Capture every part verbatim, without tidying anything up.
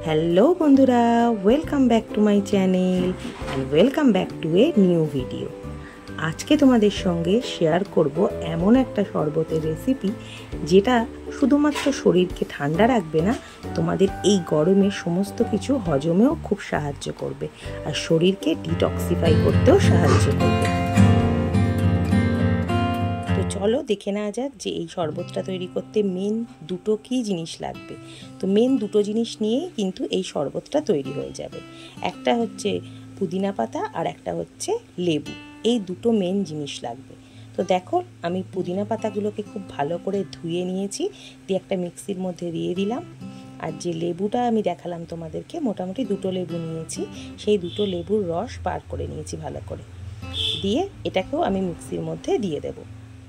Hello বন্ধুরা, welcome back to my channel and welcome back to a new video. আজকে তোমাদের সঙ্গে share করব এমন একটা শরবতের রেসিপি যেটা শুধুমাত্র শরীরকে ঠান্ডা রাখবে না, তোমাদের এই গরমে সমস্ত কিছু হজমেও খুব সাহায্য করবে আর শরীরকে ডিটক্সিফাই করতেও সাহায্য করবে। তো চলো দেখে নেওয়া যাক যে এই শরবতটা তৈরি করতে মেন দুটো কী জিনিস লাগবে। তো মেন দুটো জিনিস নিয়েই কিন্তু এই শরবতটা তৈরি হয়ে যাবে। একটা হচ্ছে পুদিনা পাতা আর একটা হচ্ছে লেবু। এই দুটো মেন জিনিস লাগবে। তো দেখো আমি পুদিনা পাতাগুলোকে খুব ভালো করে ধুয়ে নিয়েছি, দিয়ে একটা মিক্সির মধ্যে দিয়ে দিলাম। আর যে লেবুটা আমি দেখালাম তোমাদেরকে, মোটামুটি দুটো লেবু নিয়েছি, সেই দুটো লেবুর রস বার করে নিয়েছি ভালো করে, দিয়ে এটাকেও আমি মিক্সির মধ্যে দিয়ে দেব।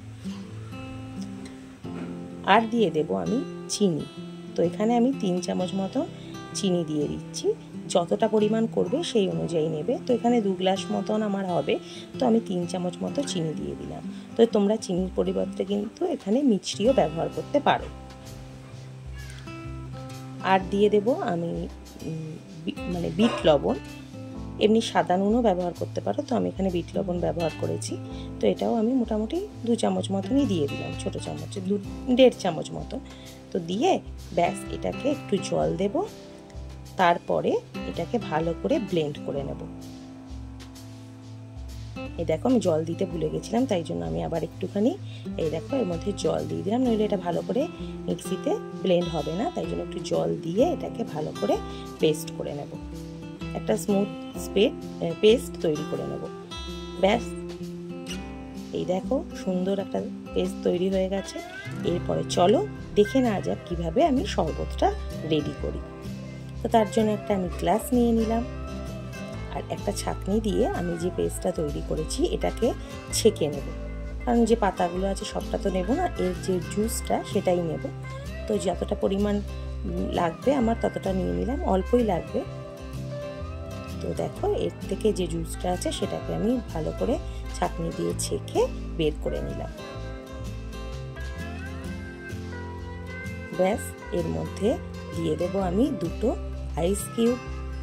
আর দিয়ে দেব আমি চিনি। তো এখানে আমি তিন চামচ মতো চিনি দিয়ে দিচ্ছি। যতটা পরিমাণ করবে সেই অনুযায়ী নেবে। তো এখানে দু গ্লাস মতন আমার হবে, তো আমি তিন চামচ মতো চিনি দিয়ে দিলাম। তো তোমরা চিনির পরিবর্তে কিন্তু এখানে মিষ্টিও ব্যবহার করতে পারো। আর দিয়ে দেব আমি মানে বিট লবণ, এমনি সাদা নুনও ব্যবহার করতে পারো, তো আমি এখানে বিট লবণ ব্যবহার করেছি। তো এটাও আমি মোটামুটি দু চামচ মতনই দিয়ে দিলাম, ছোটো চামচ দু দেড় চামচ মতো। তো দিয়ে ব্যাস এটাকে একটু জল দেব, তারপরে এটাকে ভালো করে ব্লেন্ড করে নেব। এই দেখো আমি জল দিতে ভুলে গেছিলাম, তাই জন্য আমি আবার একটুখানি এই দেখো এর মধ্যে জল দিয়ে দিলাম, নইলে এটা ভালো করে মিক্সিতে ব্লেন্ড হবে না। তাই জন্য একটু জল দিয়ে এটাকে ভালো করে পেস্ট করে নেব, একটা স্মুথ স্পেড পেস্ট তৈরি করে নেব। ব্যাস এই দেখো সুন্দর একটা পেস্ট তৈরি হয়ে গেছে। এরপরে চলো দেখে নেওয়া যাক কীভাবে আমি শরবতটা রেডি করি। তো তার জন্য একটা আমি গ্লাস নিয়ে নিলাম, আর একটা ছাঁকনি দিয়ে আমি যে পেস্টটা তৈরি করেছি এটাকে ছেঁকে নেব। কারণ যে পাতাগুলো আছে সবটা তো নেব না, এর যে জুসটা সেটাই নেব। তো যতটা পরিমাণ লাগবে আমার ততটা নিয়ে নিলাম, অল্পই লাগবে। তো দেখো এর থেকে যে জুসটা আছে সেটাকে আমি ভালো করে ছাঁকনি দিয়ে ছেঁকে বের করে নিলাম। ব্যাস এর মধ্যে দিয়ে দেব আমি দুটো আইস কিউব।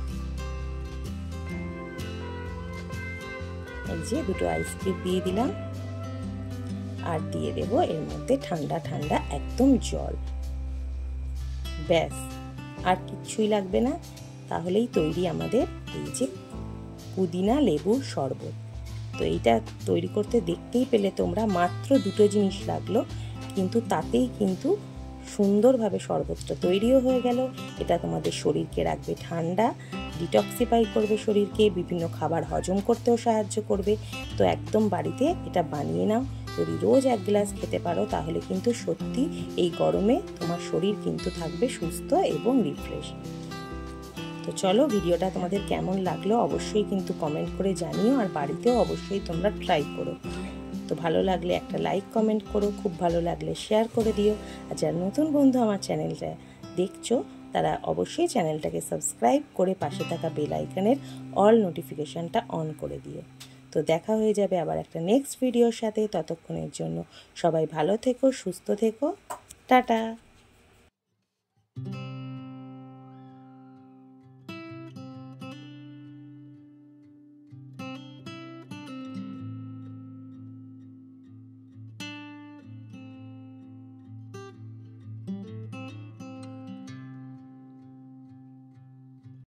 এই যে দুটো আইস কিউব দিয়ে দিলাম, আর দিয়ে দেব এর মধ্যে ঠান্ডা ঠান্ডা একদম জল। ব্যাস আর কিচ্ছুই লাগবে না, তাহলেই তৈরি আমাদের এই যে পুদিনা লেবুর শরবত। তো এইটা তৈরি করতে দেখতেই পেলে তোমরা মাত্র দুটো জিনিস লাগলো, কিন্তু তাতেই কিন্তু সুন্দরভাবে শরবতটা তৈরিও হয়ে গেল। এটা তোমাদের শরীরকে রাখবে ঠান্ডা, ডিটক্সিফাই করবে শরীরকে, বিভিন্ন খাবার হজম করতেও সাহায্য করবে। তো একদম বাড়িতে এটা বানিয়ে নাও। যদি রোজ এক গ্লাস খেতে পারো তাহলে কিন্তু সত্যি এই গরমে তোমার শরীর কিন্তু থাকবে সুস্থ এবং রিফ্রেশ। তো চলো ভিডিওটা তোমাদের কেমন লাগলো অবশ্যই কিন্তু কমেন্ট করে জানিও, আর বাড়িতেও অবশ্যই তোমরা ট্রাই করো। তো ভালো লাগলে একটা লাইক কমেন্ট করো, খুব ভালো লাগলে শেয়ার করে দিও। আর যারা নতুন বন্ধু আমার চ্যানেলটা দেখছো তারা অবশ্যই চ্যানেলটাকে সাবস্ক্রাইব করে পাশে থাকা বেল আইকনের অল নোটিফিকেশানটা অন করে দিও। তো দেখা হয়ে যাবে আবার একটা নেক্সট ভিডিওর সাথে। ততক্ষণের জন্য সবাই ভালো থেকো, সুস্থ থেকো, টাটা।